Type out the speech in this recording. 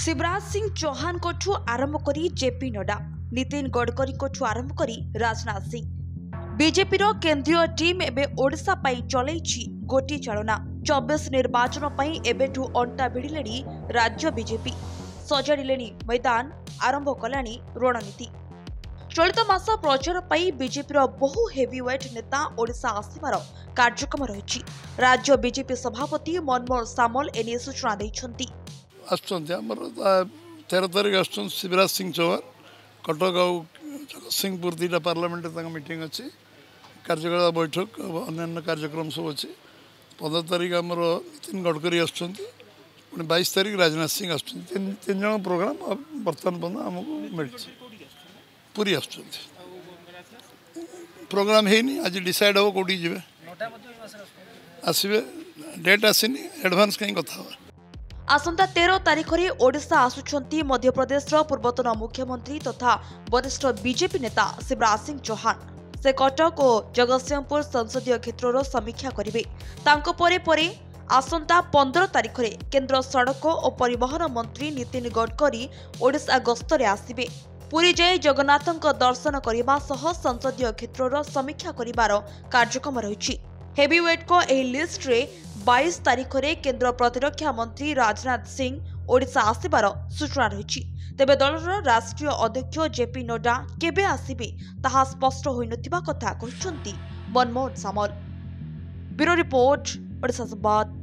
शिवराज सिंह चौहान को आरंभ करी जेपी नड्डा, नितिन गडकरी को आरंभ करी राजनाथ सिंह, बीजेपी रो केंद्रीय टीम एबे ओडिशा पाई चलैछि गोटी चालना। 24 निर्वाचन पाई एबेठु अंटा भिड़िलेनी राज्य बीजेपी, सजाड़िलेनी मैदान, आरंभ कलानी रणनीति। चलित मास प्रचार पाई बीजेपी रो बहु हेवीवेट नेता ओडिशा आसिबार कार्यक्रम रहिछि। राज्य बीजेपी सभापति मनमोहन सामल एने सूचना दैछन्ति। 13 तारीख आसुन शिवराज सिंह चौहान कटक जगतसिंहपुर 2टा पार्लियामेंट मीटिंग अच्छी कार्यकला बैठक अन्य कार्यक्रम सब अच्छी। 15 तारीख आमर नितिन गडकरी आसुँच, 22 तारीख राजनाथ सिंह आसुँच। तीन जन प्रोग्राम बर्तमान पर्यटन आमको मिली पूरी आसुँच। प्रोग्राम है आज डिसाइड हम कौटी जी आसवे डेट आसनी एडवांस कहीं कथा। आसंता 13 तारीख में ओडिशा आसुछंती मध्य प्रदेश पूर्वतन मुख्यमंत्री तथा वरिष्ठ बीजेपी नेता शिवराज सिंह चौहान। से कटक और जगतसिंहपुर संसदीय क्षेत्र समीक्षा करेंगे। आसंता 15 तारीख में केंद्र सड़क और परिवहन मंत्री नितिन गडकरी ओडिशा गस्तरे आसिबे। पुरी जाए जगन्नाथଙ୍କ दर्शन करने सह संसदीय क्षेत्र समीक्षा करिवार कार्यक्रम रही। हेवीवेट को एही लिस्ट रे 22 तारीख में केंद्र प्रतिरक्षा मंत्री राजनाथ सिंह ओडिशा आसिबार सूचना रही। तेबे दलर राष्ट्रीय अध्यक्ष जेपी नड्डा केबे आसिबे ताहा स्पष्ट होई नथिबा कथा कहिसंती मनमोहन सामल। Bureau report, Odisha Sambad.